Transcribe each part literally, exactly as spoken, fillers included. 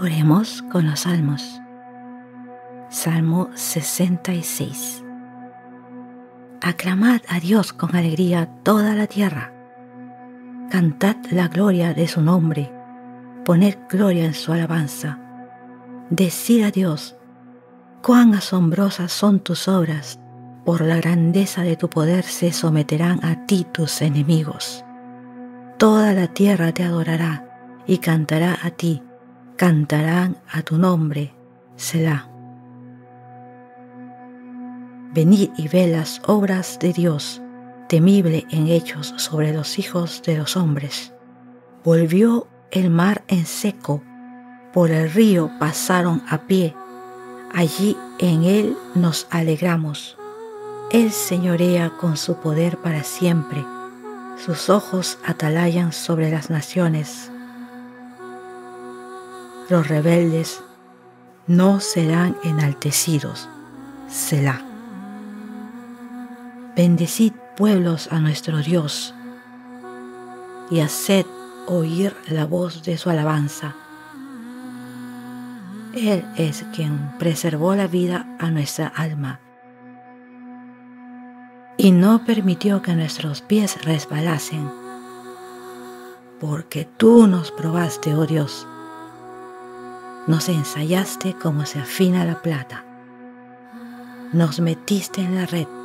Oremos con los salmos. Salmo sesenta y seis. Aclamad a Dios con alegría toda la tierra. Cantad la gloria de su nombre. Poned gloria en su alabanza. Decid a Dios, cuán asombrosas son tus obras. Por la grandeza de tu poder se someterán a ti tus enemigos. Toda la tierra te adorará y cantará a ti. Cantarán a tu nombre, Selah. Venid y ve las obras de Dios, temible en hechos sobre los hijos de los hombres. Volvió el mar en seco, por el río pasaron a pie, allí en él nos alegramos. Él señorea con su poder para siempre, sus ojos atalayan sobre las naciones. Los rebeldes no serán enaltecidos, Selah. Bendecid pueblos a nuestro Dios y haced oír la voz de su alabanza. Él es quien preservó la vida a nuestra alma y no permitió que nuestros pies resbalasen, porque tú nos probaste, oh Dios. Nos ensayaste como se afina la plata. Nos metiste en la red.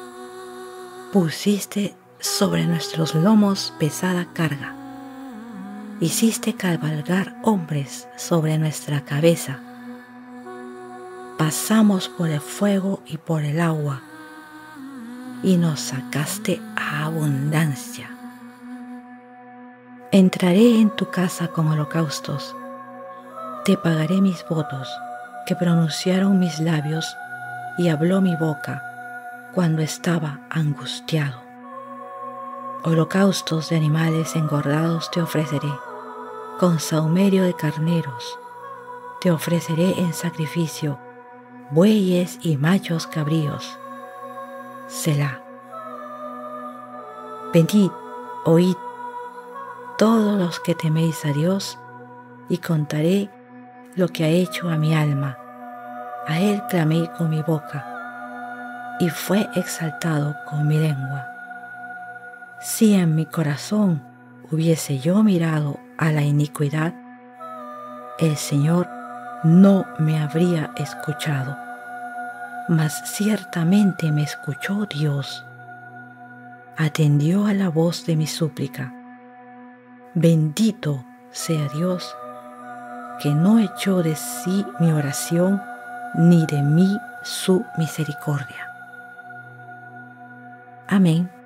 Pusiste sobre nuestros lomos pesada carga. Hiciste cabalgar hombres sobre nuestra cabeza. Pasamos por el fuego y por el agua, y nos sacaste a abundancia. Entraré en tu casa con holocaustos. Te pagaré mis votos, que pronunciaron mis labios y habló mi boca cuando estaba angustiado. Holocaustos de animales engordados te ofreceré, con sahumerio de carneros. Te ofreceré en sacrificio bueyes y machos cabríos. Selah. Venid, oíd, todos los que teméis a Dios, y contaré lo que ha hecho a mi alma. A él clamé con mi boca, y fue exaltado con mi lengua. Si en mi corazón hubiese yo mirado a la iniquidad, el Señor no me habría escuchado, mas ciertamente me escuchó Dios. Atendió a la voz de mi súplica. Bendito sea Dios, que no echó de sí mi oración, ni de mí su misericordia. Amén.